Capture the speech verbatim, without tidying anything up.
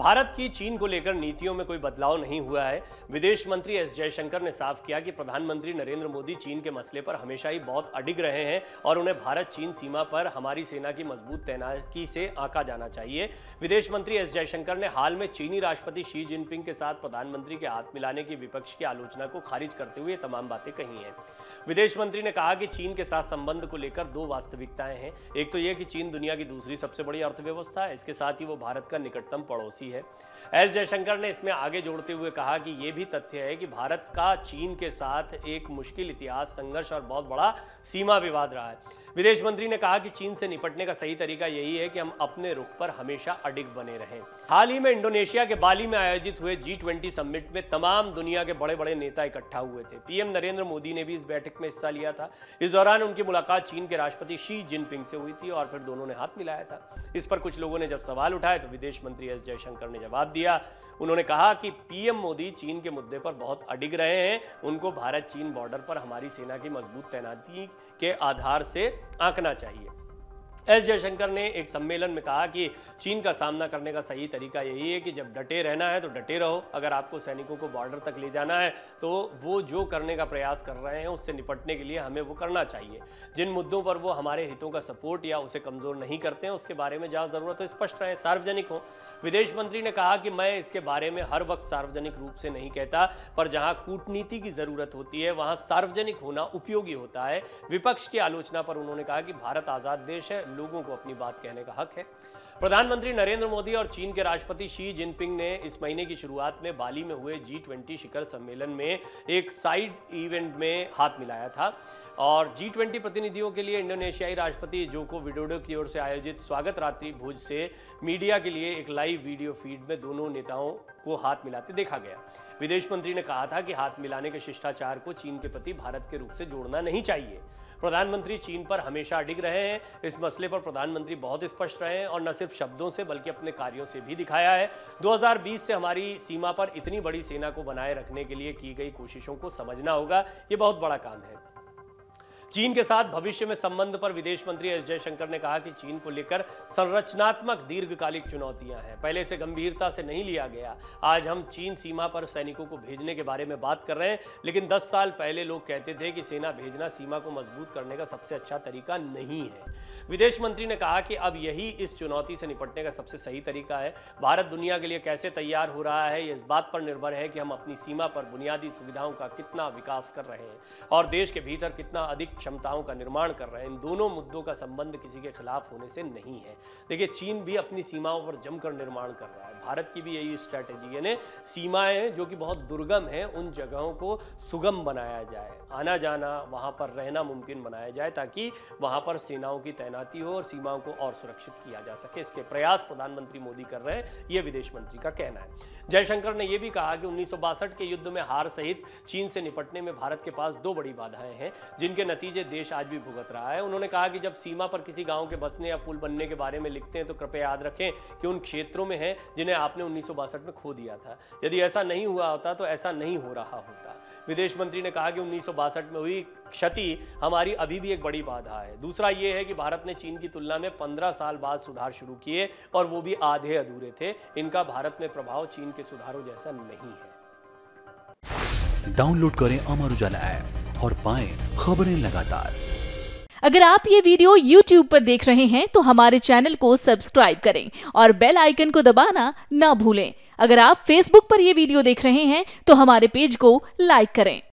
भारत की चीन को लेकर नीतियों में कोई बदलाव नहीं हुआ है। विदेश मंत्री एस जयशंकर ने साफ किया कि प्रधानमंत्री नरेंद्र मोदी चीन के मसले पर हमेशा ही बहुत अडिग रहे हैं और उन्हें भारत चीन सीमा पर हमारी सेना की मजबूत तैनाती से आंका जाना चाहिए। विदेश मंत्री एस जयशंकर ने हाल में चीनी राष्ट्रपति शी जिनपिंग के साथ प्रधानमंत्री के हाथ मिलाने की विपक्ष की आलोचना को खारिज करते हुए तमाम बातें कही हैं। विदेश मंत्री ने कहा कि चीन के साथ संबंध को लेकर दो वास्तविकताएं हैं। एक तो यह कि चीन दुनिया की दूसरी सबसे बड़ी अर्थव्यवस्था है, इसके साथ ही वो भारत का निकटतम पड़ोसी है। एस जयशंकर ने इसमें आगे जोड़ते हुए कहा कि यह भी तथ्य है कि भारत का चीन के साथ एक मुश्किल इतिहास, संघर्ष और बहुत बड़ा सीमा विवाद रहा है। विदेश मंत्री ने कहा कि चीन से निपटने का सही तरीका यही है कि हम अपने रुख पर हमेशा अडिग बने रहें। हाल ही में इंडोनेशिया के बाली में आयोजित हुए जी ट्वेंटी समिट में तमाम दुनिया के बड़े बड़े नेता इकट्ठा हुए थे। पीएम नरेंद्र मोदी ने भी इस बैठक में हिस्सा लिया था। इस दौरान उनकी मुलाकात चीन के राष्ट्रपति शी जिनपिंग से हुई थी और फिर दोनों ने हाथ मिलाया था। इस पर कुछ लोगों ने जब सवाल उठाए तो विदेश मंत्री एस जयशंकर ने जवाब दिया। उन्होंने कहा कि पीएम मोदी चीन के मुद्दे पर बहुत अडिग रहे हैं। उनको भारत चीन बॉर्डर पर हमारी सेना की मजबूत तैनाती के आधार से आंकना चाहिए। एस जयशंकर ने एक सम्मेलन में कहा कि चीन का सामना करने का सही तरीका यही है कि जब डटे रहना है तो डटे रहो। अगर आपको सैनिकों को बॉर्डर तक ले जाना है तो वो जो करने का प्रयास कर रहे हैं उससे निपटने के लिए हमें वो करना चाहिए। जिन मुद्दों पर वो हमारे हितों का सपोर्ट या उसे कमज़ोर नहीं करते हैं उसके बारे में जहाँ ज़रूरत हो स्पष्ट रहें, सार्वजनिक हो। विदेश मंत्री ने कहा कि मैं इसके बारे में हर वक्त सार्वजनिक रूप से नहीं कहता, पर जहाँ कूटनीति की ज़रूरत होती है वहाँ सार्वजनिक होना उपयोगी होता है। विपक्ष की आलोचना पर उन्होंने कहा कि भारत आज़ाद देश है, लोगों को अपनी बात कहने का हक है। प्रधानमंत्री नरेंद्र मोदी और चीन के राष्ट्रपति शी जिनपिंग ने इस महीने की शुरुआत में बाली में हुए जी ट्वेंटी शिखर सम्मेलन में एक साइड इवेंट में हाथ मिलाया था और जी ट्वेंटी प्रतिनिधियों के लिए इंडोनेशियाई राष्ट्रपति जोको विडोडो की ओर से आयोजित स्वागत रात्रि भोज से मीडिया के लिए एक लाइव वीडियो फीड में दोनों नेताओं को हाथ मिलाते देखा गया। विदेश मंत्री ने कहा था कि हाथ मिलाने के शिष्टाचार को चीन के प्रति भारत के रुख से जोड़ना नहीं चाहिए। प्रधानमंत्री चीन पर हमेशा अडिग रहे हैं। इस मसले पर प्रधानमंत्री बहुत स्पष्ट रहे हैं और न सिर्फ शब्दों से बल्कि अपने कार्यों से भी दिखाया है। दो हज़ार बीस से हमारी सीमा पर इतनी बड़ी सेना को बनाए रखने के लिए की गई कोशिशों को समझना होगा, ये बहुत बड़ा काम है। चीन के साथ भविष्य में संबंध पर विदेश मंत्री एस जयशंकर ने कहा कि चीन को लेकर संरचनात्मक दीर्घकालिक चुनौतियां हैं, पहले से गंभीरता से नहीं लिया गया। आज हम चीन सीमा पर सैनिकों को भेजने के बारे में बात कर रहे हैं, लेकिन दस साल पहले लोग कहते थे कि सेना भेजना सीमा को मजबूत करने का सबसे अच्छा तरीका नहीं है। विदेश मंत्री ने कहा कि अब यही इस चुनौती से निपटने का सबसे सही तरीका है। भारत दुनिया के लिए कैसे तैयार हो रहा है, ये इस बात पर निर्भर है कि हम अपनी सीमा पर बुनियादी सुविधाओं का कितना विकास कर रहे हैं और देश के भीतर कितना अधिक क्षमताओं का निर्माण कर रहे हैं। इन दोनों मुद्दों का संबंध किसी के खिलाफ होने से नहीं है। देखिए, चीन भी अपनी सीमाओं पर जमकर निर्माण कर रहा है, भारत की भी यही स्ट्रैटेजी है। यानी सीमाएं जो कि बहुत दुर्गम हैं उन जगहों को सुगम बनाया जाए, आना जाना वहां पर रहना मुमकिन बनाया जाए ताकि वहां पर सेनाओं की तैनाती हो और सीमाओं को और सुरक्षित किया जा सके। इसके प्रयास प्रधानमंत्री मोदी कर रहे हैं, यह विदेश मंत्री का कहना है। जयशंकर ने यह भी कहा कि उन्नीस सौ बासठ के युद्ध में हार सहित चीन से निपटने में भारत के पास दो बड़ी बाधाएं हैं जिनके नतीजे देश आज भी भुगत रहा है। उन्होंने कहा कि जब सीमा पर किसी गांव के बसने या पुल बनने के बारे में लिखते हैं तो कृपया याद रखें कि उन क्षेत्रों में है जिन्हें आपने उन्नीस सौ बासठ में खो दिया था। यदि ऐसा नहीं हुआ होता तो ऐसा नहीं हो रहा होता। विदेश मंत्री ने कहा कि उन्नीस सौ बासठ में हुई क्षति हमारी अभी भी एक बड़ी बाधा है। दूसरा ये है कि भारत ने चीन की तुलना में पंद्रह साल बाद सुधार शुरू किए और वो भी आधे अधूरे थे। इनका भारत में प्रभाव चीन के सुधारों जैसा नहीं है। डाउनलोड करें अमर उजाला ऐप और पाएं खबरें लगातार। अगर आप ये वीडियो यूट्यूब पर देख रहे हैं तो हमारे चैनल को सब्सक्राइब करें और बेल आइकन को दबाना ना भूलें। अगर आप फेसबुक पर यह वीडियो देख रहे हैं तो हमारे पेज को लाइक करें।